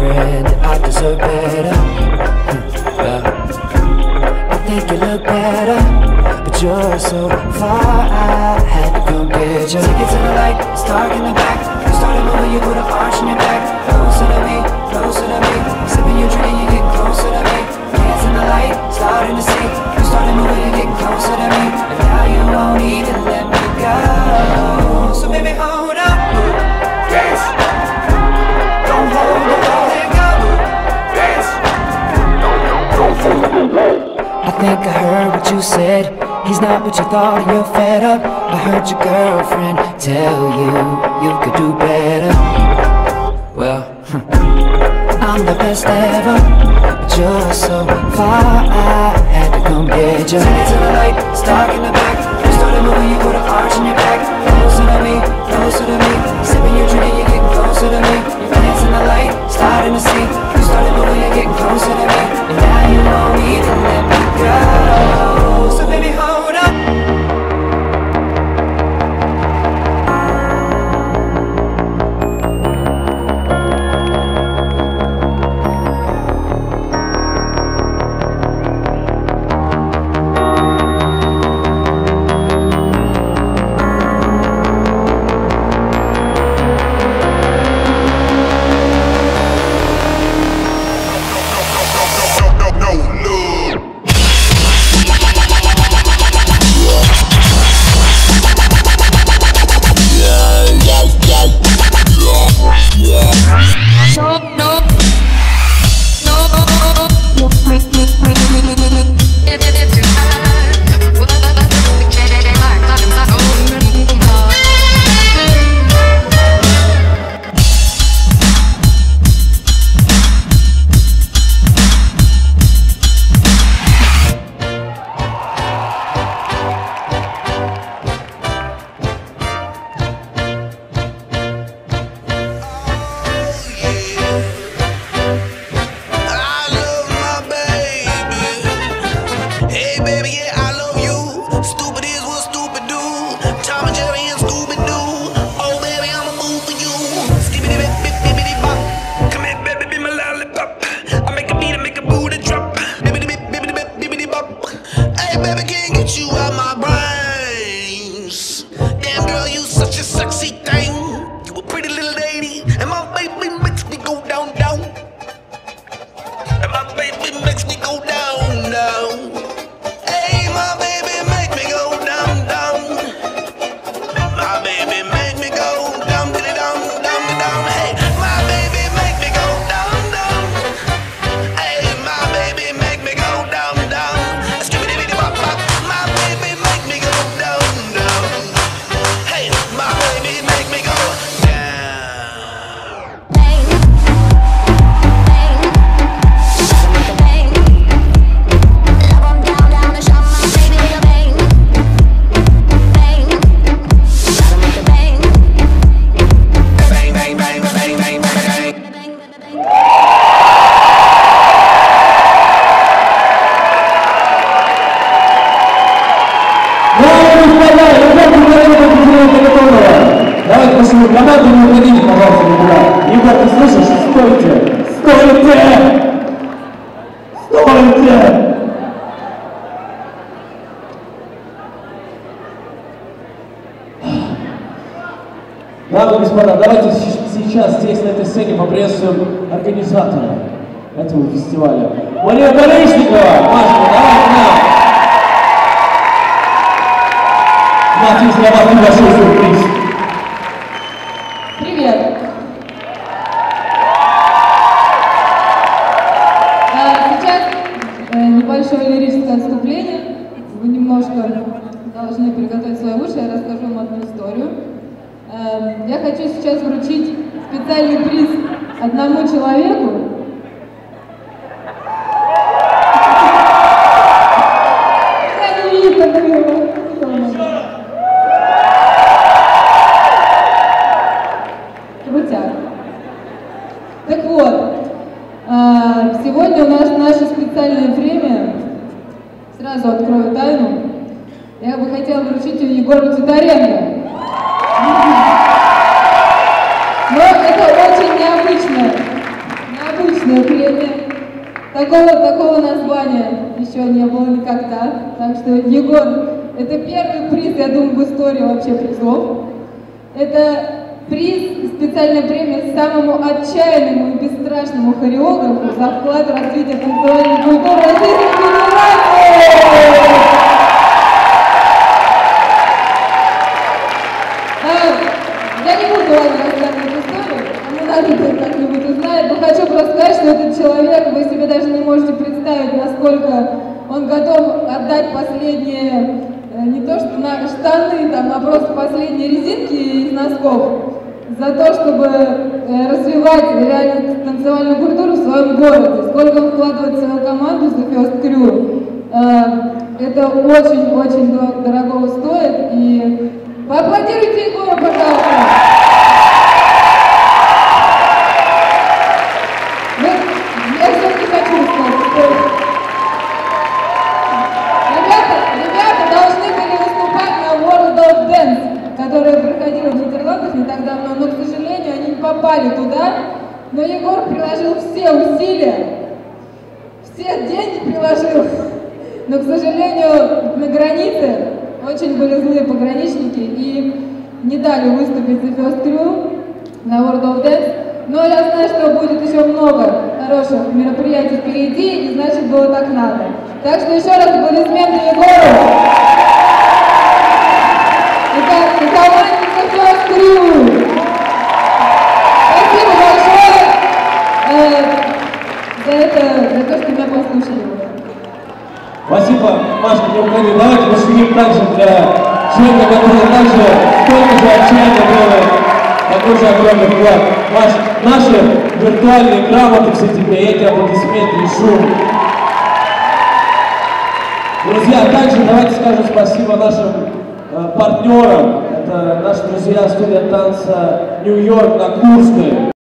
friend, I deserve better. Well, I think you look better, but you're so far, I had to come get you. Take it to the light, it's dark in the back. You started moving, you put an arch in your back. Closer to me, closer to me. Sipping your drink, you get closer to me. Hands in the light, starting to see. You started moving, you get closer to me. And now you won't even let me go. So baby, hold up. Dance. Don't hold the wall, let go. Dance. Don't hold the wall. I think I heard what you said. He's not what you thought and you're fed up. I heard your girlfriend tell you could do better. Well, I'm the best ever, but you're so far, I had to come get you. Take it to the light, it's dark in the back. You started moving, you put an arch in your back. Closer to me, closer to me. Sipping your drink, you're getting closer to me. Your hands in the light, starting to see. You started moving, you're getting closer to me. And now you won't even let me go. So baby, hold up. Дамы и господа, давайте сейчас здесь, на этой сцене, поприветствуем организатора этого фестиваля. Мария Барышникова! Машка, давай к нам! У нас есть для вас небольшой сюрприз. Привет! Сейчас небольшое лирическое отступление. Вы немножко должны приготовить свои уши, я расскажу вам одну историю. Я хочу сейчас вручить специальный приз одному человеку. Я не вижу такого. Крутяк. Так вот, сегодня у нас наше специальное время. Сразу открою тайну. Я бы хотела вручить ее Егору Титаренко. Но это очень необычно Такого названия еще не было никогда. Так что, Егор, это первый приз, я думаю, в истории вообще призов. Это приз, специальная премия самому отчаянному и бесстрашному хореографу за вклад в развитие танцевальной культуры Российской Федерации. Я не буду вам рассказывать историю, кому надо как-нибудь узнает, но хочу просто сказать, что этот человек, вы себе даже не можете представить, насколько он готов отдать последние, не то что на штаны, там, а просто последние резинки из носков, за то, чтобы развивать реально танцевальную культуру в своем городе. Сколько он вкладывает в свою команду The First Crew. Это очень-очень дорого стоит. И поаплодируйте Егору, пожалуйста. Я все-таки хочу сказать, что ребята должны были выступать на World of Dance, которая проходила в Нидерландах не так давно, но, к сожалению, они не попали туда. Но Егор приложил все усилия, все деньги приложил, но, к сожалению, на границе очень были злые пограничники и не дали выступить The First Crew на World of Dance. Но я знаю, что будет еще много хороших мероприятий впереди, и значит, было так надо. Так что еще раз аплодисменты Егору. И команде The First Crew. Спасибо большое за то, что меня послушали. Спасибо, Машка, не уходи. Давайте пошумим также для человека, который также столько же отчаянно делает такой же огромный вклад. Маш, наши виртуальные грамоты все тебе, эти аплодисменты и шум. Друзья, также давайте скажем спасибо нашим партнерам. Это наши друзья, студия танца Нью-Йорк на Курской.